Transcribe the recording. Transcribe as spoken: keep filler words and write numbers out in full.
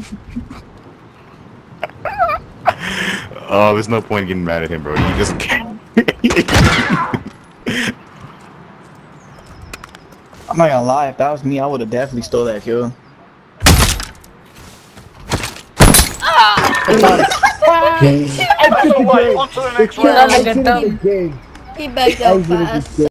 Oh, there's no point in getting mad at him, bro. You just can't. I'm not gonna lie, if that was me, I would have definitely stole that kill. I took the game. On to the next round. I took the game. He backed out fast.